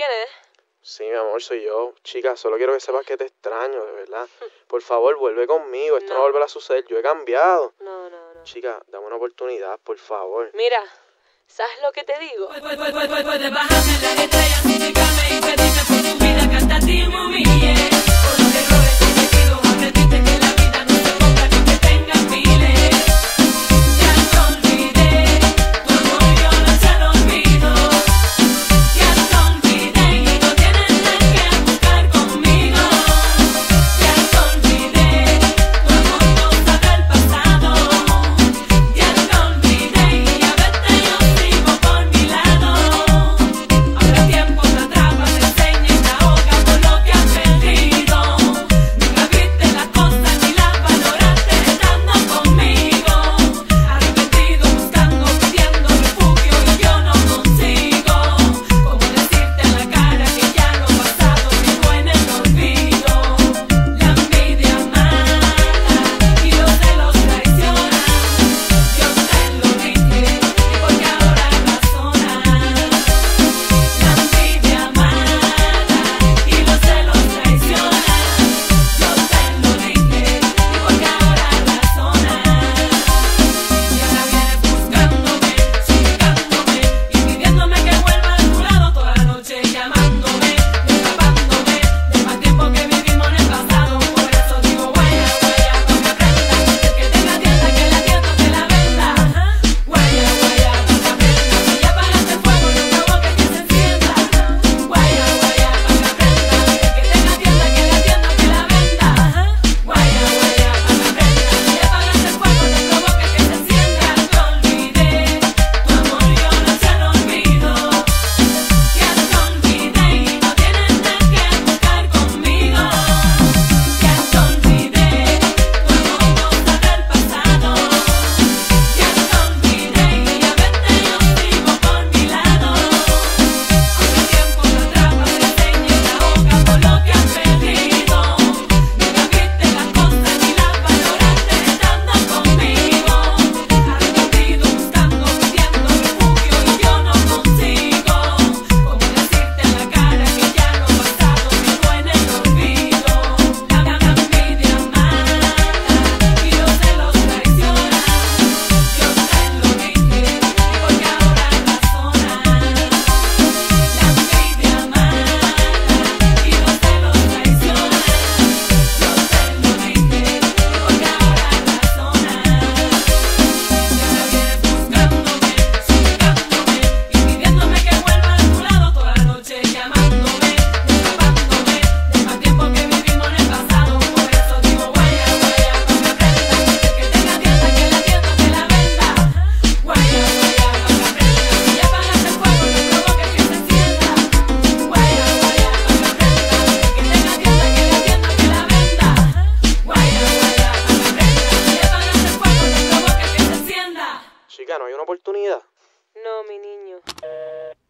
es? Sí, mi amor, soy yo. Chica, solo quiero que sepas que te extraño, de verdad. Por favor, vuelve conmigo. Esto no No. volverá a suceder. Yo he cambiado. No. Chica, dame una oportunidad, por favor. Mira, ¿sabes lo que te digo? Puedes bajarme las estrellas, suplicarme y pedirme por tu vida que hasta a ti me humille. Por los errores cometidos, aprendiste que la vida no se compra ni que tenga miles. Ya te olvidé, tu amor yo no se lo olvido. Ya te olvidé y no tienes nada que buscar conmigo. Ya te olvidé, tu amor cosa del pasado. Ya te olvidé y a verte yo sigo por mi lado. Ahora tiempo te atrapa, te enseña y te ahoga por lo que has perdido. Nunca viste las cosas ni las valoraste estando conmigo. Arrepentido, buscando, pidiendo refugio y yo no consigo. Como decirte en la cara que ya lo pasado quedó en el olvido. La envidia mata y los celos traicionan. Yo te lo dije y porque ahora razonas. La envidia mata y los celos traicionan. Yo te lo dije y porque ahora razonas. Y ahora vienes buscándome, suplicándome y pidiéndome que vuelva a tu lado toda la noche, llamándome, escapándome del mal tiempo que vivimos en el pasado. Por eso digo guaya, guaya, pa' que aprendas. El que tenga tienda, que la tienda te la venda. Guaya, guaya, pa' que aprendas. Si ya apagaste el fuego, no provoques que se encienda. Guaya, guaya, pa' que aprendas. El que tenga tienda, que la tienda te la venda. Guaya, guaya, pa' que aprendas. Si ya apagaste el fuego, no provoques que se encienda. Te olvidé, tu amor yo no se lo olvido. Ya te olvidé y no tienes nada que buscar conmigo. Ya te olvidé, tu amor cosa del pasado. Ya te olvidé y a verte yo sigo por mi lado. Ahora tiempo te atrapa, te enseña y te ahoga por lo que has perdido. Nunca viste las cosas ni las valoraste estando conmigo. Arrepentido, buscando, pidiendo refugio y yo no consigo. Como decirte en la cara que ya lo pasado quedó en el olvido. La envidia mata y los celos traicionan. Yo te lo dije y porque ahora razonas. La envidia mata y los celos traicionan. Yo te lo dije y porque ahora razonas. Y ahora vienes buscándome, suplicándome y pidiéndome que vuelva a tu lado toda la noche, llamándome, escapándome del mal tiempo que vivimos en el pasado. Por eso digo guaya, guaya, pa' que aprendas. El que tenga tienda, que la tienda te la venda. Guaya, guaya, pa' que aprendas. Si ya apagaste el fuego, no provoques que se encienda. Guaya, guaya, pa' que aprendas. El que tenga tienda, que la tienda te la venda. Guaya, guaya, pa' que aprendas. Si ya apagaste el fuego, no provoques que se encienda. Chica, ¿no hay una oportunidad? No, mi niño.